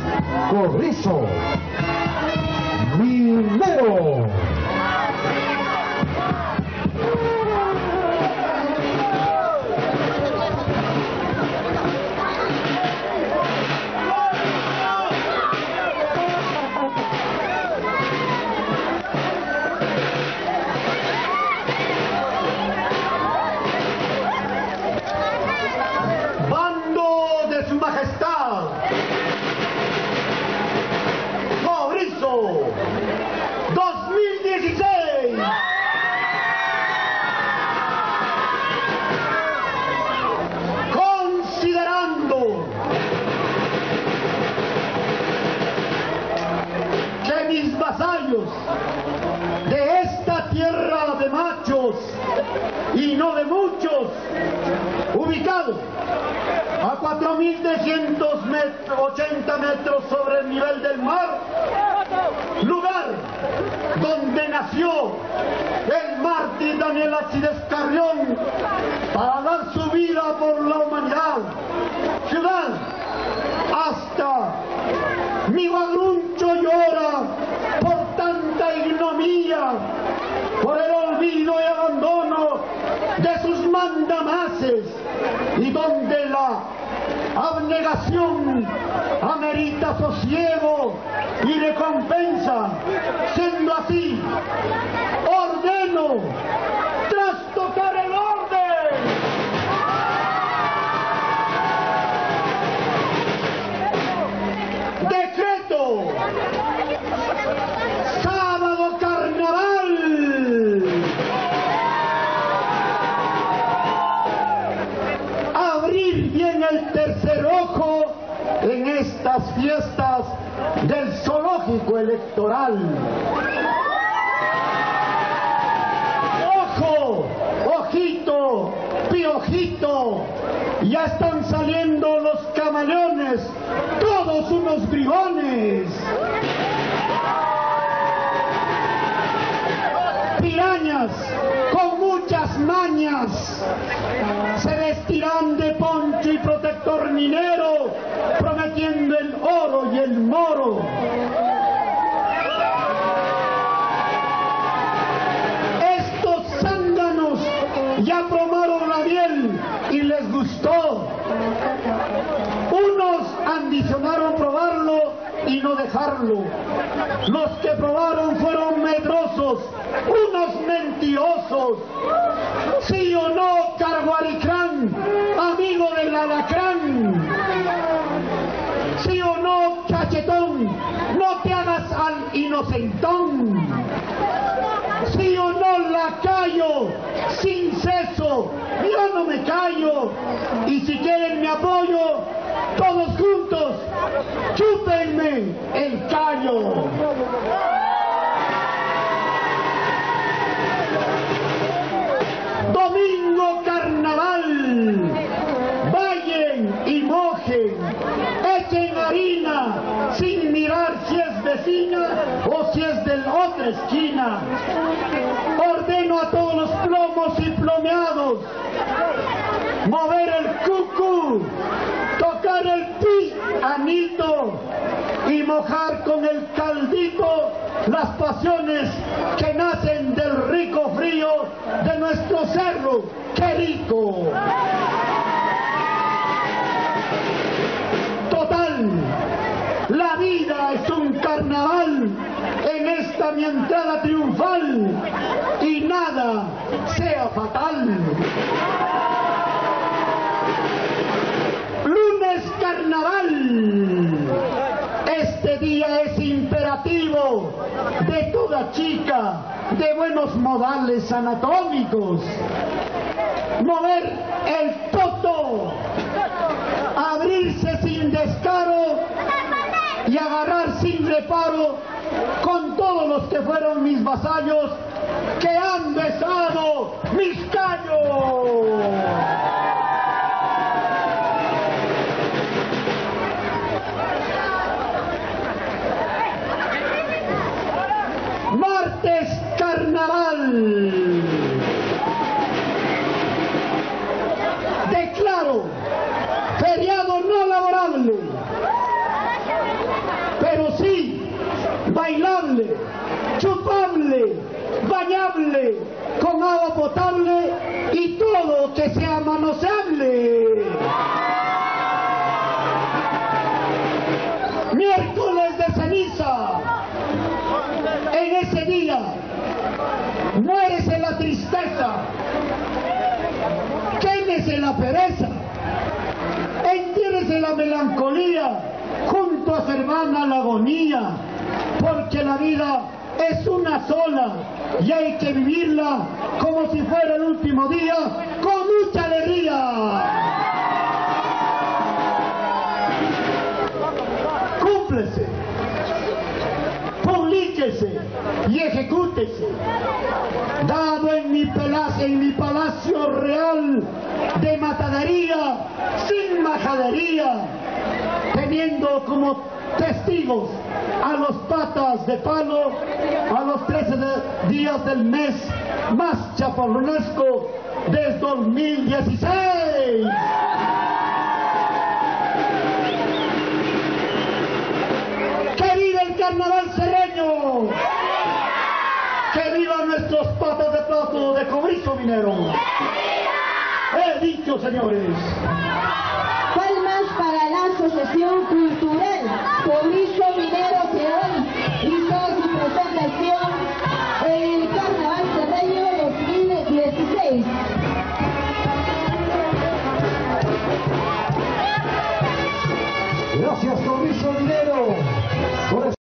Corrizo, Minero. De esta tierra de machos y no de muchos, ubicado a 4.380 metros sobre el nivel del mar, lugar donde nació el mártir Daniel Alcides Carrión para dar su vida por la humanidad, ciudad hasta mi Guadruncho llora por tanta ignominia, por el olvido y abandono de sus mandamases, y donde la abnegación amerita sosiego y recompensa. Siendo así, ordeno trastocar el orden. Decreto sábado carnaval. Abrir bien el tercer ojo en estas fiestas del zoológico electoral. Ojo, ojito, piojito, ya están saliendo los camaleones, todos unos bribones. Pirañas con muchas mañas se vestirán de poncho y protector minero, prometiendo el oro y el moro. Estos zánganos ya probaron la miel y les gustó. Unos ambicionaron probarlo y no dejarlo. Los que probaron fueron medrosos, unos mentirosos. ¿Sí o no, Carguaricrán, amigo del alacrán? ¿Sí o no, cachetón, no te hagas al inocentón? ¿Sí o no, lacayo, sin ceso, yo no me callo? Y si quieren mi apoyo, todos juntos, chúpenme el callo. Domingo carnaval, vayan y mojen, echen harina sin mirar si es vecina o si es de la otra esquina. Ordeno a todos los plomos y plomeados mover el cucú, tocar el pianito y mojar con el caldito las pasiones que nacen del rico frío de nuestro cerro. ¡Qué rico! Total, la vida es un carnaval en esta mi entrada triunfal, y nada sea fatal. Lunes carnaval, este día es imperativo de toda chica de buenos modales anatómicos. Mover el toto, abrirse sin descaro y agarrar sin reparo con todos los que fueron mis vasallos, que han besado mis callos. Martes carnaval. Declaro feriado no laborable. pero sí bailable, chupable, bañable, con agua potable y todo que sea manoseable. Miércoles de ceniza, en ese día muérese la tristeza, quémese la pereza, entiérrese la melancolía, junto a su hermana la agonía, porque la vida es una sola y hay que vivirla como si fuera el último día, con mucha alegría. Cúmplese, publíquese y ejecútese, dado en mi palacio real de matadería, sin majadería, teniendo como testigos a los patas de palo, a los 13 días del mes más chaparronesco del 2016. ¡Que viva el carnaval serreño! ¡Que vivan nuestros patas de plato de cobrizo minero! ¡He dicho, señores! Palmas para la Asociación Cultural Cobrizo Minero que hoy hizo su presentación